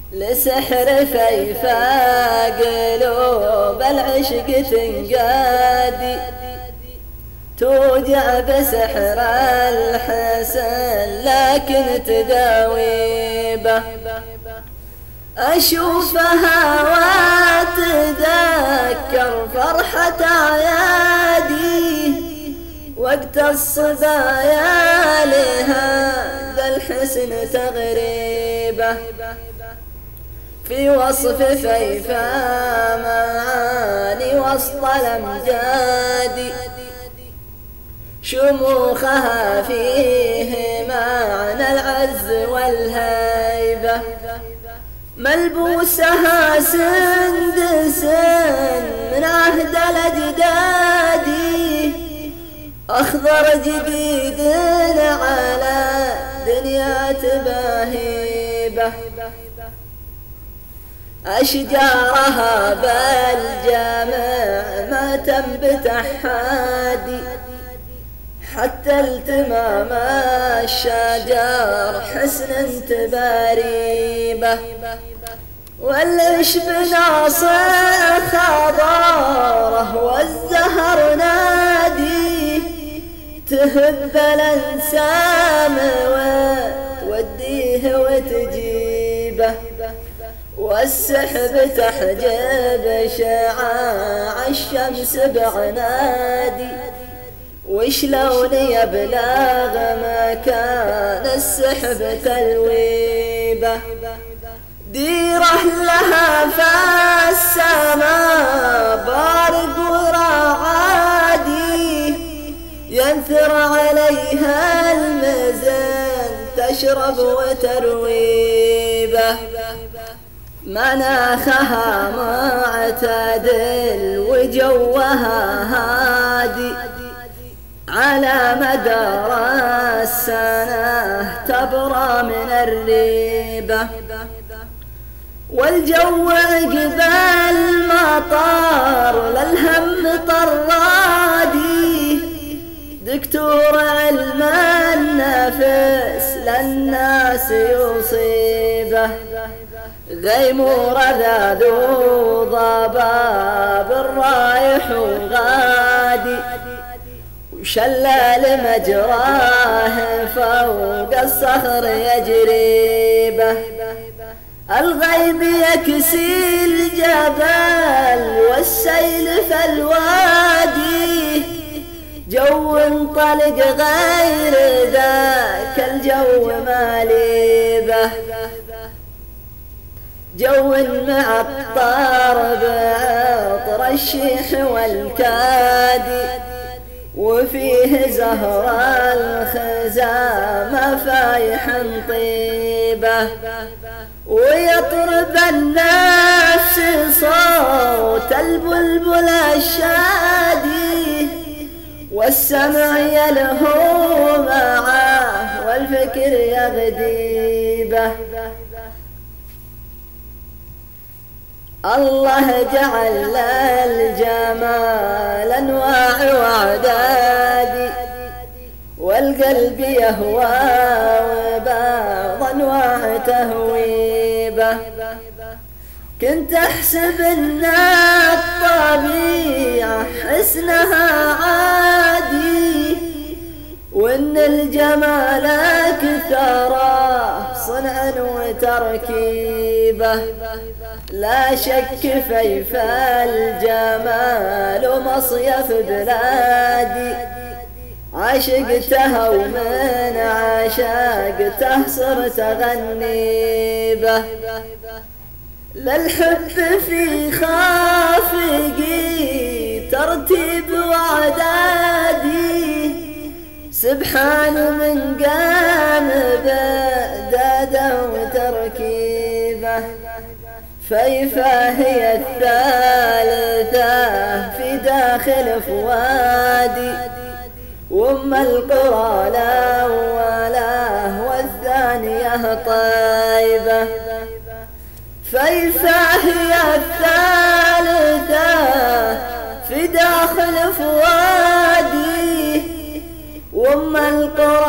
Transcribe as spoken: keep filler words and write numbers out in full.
لسحر فيفا قلوب العشق تنقادي، توجع بسحر الحسن لكن تداوي به. أشوفها وأتذكر فرحة أعيادي، وقت الصبايا لهذا الحسن تغريبه. في وصف فيفا معاني وسط الأمجاد، شموخها فيه معنى العز والهيبة. ملبوسها سندس من عهد الأجداد، أخضر جديد على دنيا تباهيبه. أشجارها بالجامع ما تنبت أحادي، حتى التمام الشجر حسن تباريبه. والعشب ناصع خضاره والزهر نادي، تهب الانسام وتوديه وتجيبه. والسحب تحجب شعاع الشمس بعنادي، وشلون يبلغ مكان السحب تلويبه. ديره لها فالسماء بارق وراعادي، ينثر عليها المزن تشرب وترويبه. مناخها معتدل وجوها هادي، على مدار السنة تبرى من الريبة. والجو عقب المطر للهم طرادي، دكتور علم النفس للناس يصيبه. غيمور ذا ذو ضباب الرايح وغادي، وشلال مجراه فوق الصخر يجريبه. الغيب يكسي الجبل والسيل في الوادي، جو طلق غير ذاك الجو ماليبه. جو معطر بعطر الشيح والكادي، وفيه زهر الخزامة فايح طيبه. ويطرب النفس صوت البلبل الشادي، والسمع يلهو معه والفكر يغديبه. الله جعل للجمال انواع واعداد، والقلب يهوى وبعض انواع تهويبه. كنت احسب ان الطبيعة حسنها عادي، وان الجمال اكثره صنعا وتركيبه. لا شك فيفا الجمال مصيف بلادي، عشقته ومن عشقته صرت غنيبه. للحب في خافقي ترتيب وعدادي، سبحان من قام بعداده وتركيبه. فيفا هي الثالثة في داخل فؤادي، وأم القرى الأولى والثانية طيبة. فيفا هي الثالثة في داخل فؤادي، وأم القرى